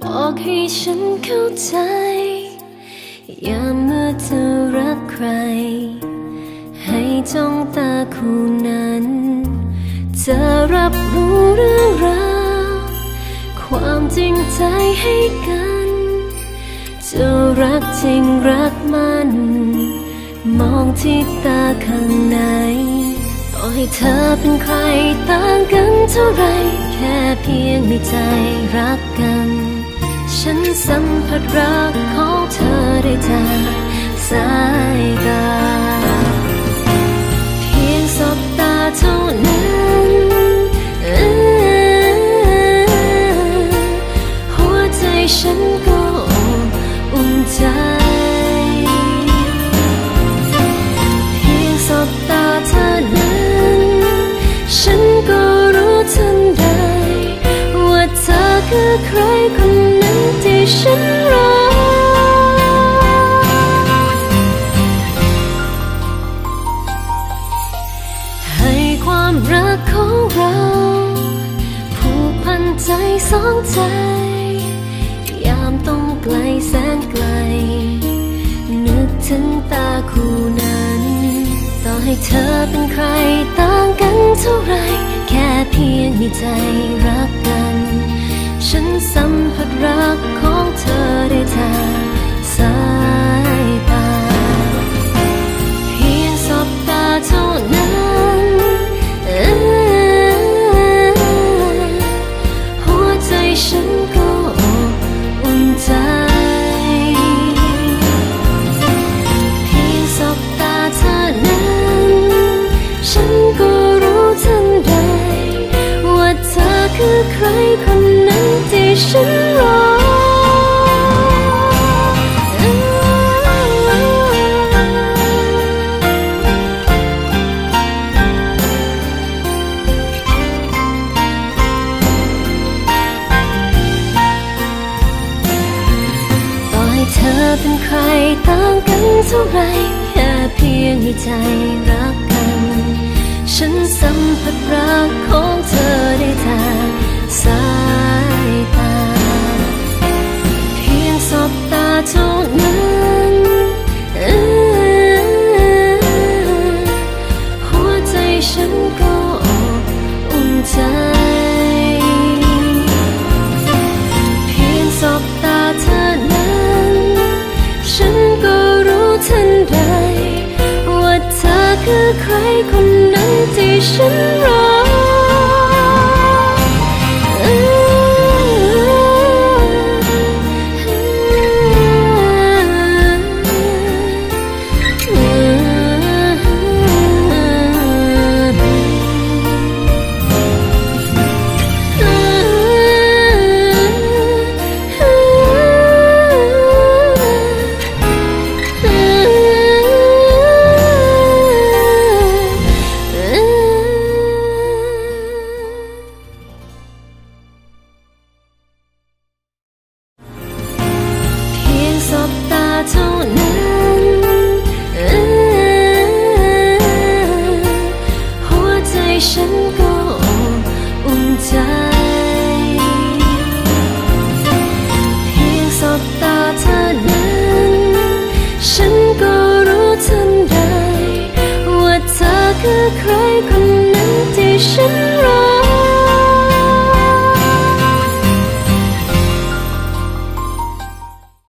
บอกให้ฉันเข้าใจอย่าเมื่อเธอรักใครให้จ้องตาคู่นั้นจะรับรู้เรื่องราวความจริงใจให้กันจะรักจริงรักมันมองที่ตาข้างในต่อให้เธอเป็นใครต่างกันเท่าไรแค่เพียงในใจรักกันฉันสัมผัสรักของเธอได้จากสายตาเพียงสบตาเท่านั้นหัวใจฉันก็อุ่นใจเพียงสบตาเท่านั้นฉันก็รู้ทันใดว่าเธอคือใครคนนั้นที่ฉันรักให้ความรักของเราผูกพันใจสองใจยามต้องไกลแสนไกลนึกถึงตาคู่นั้นต่อให้เธอเป็นใครต่างกันเท่าไรแค่เพียงมีใจรักกันฉันสัมผัสรักของเธอได้ทางสายตาเพียงสบตาเท่านั้นหัวใจฉันก็อุ่นใจเพียงสบตาเท่านั้นฉันก็รู้ทันใดว่าเธอคือใครคนนั้นที่ฉันรอเธอเป็นใครต่างกันเท่าไรแค่เพียงมีใจรักกันฉันสัมผัสรักของเธอได้ทางสายตาเพียงสบตาเท่านั้นหัวใจฉันก็อุ่นใจเพียงสบตาเท่านั้นฉันก็รู้ทันใดว่าเธอคือใครคนนั้นที่ฉันรอสบตาเท่านั้นหัวใจฉันก็อุ่นใจเพียงสบตาเท่านั้นฉันก็รู้ทันใดว่าเธอคือใครคน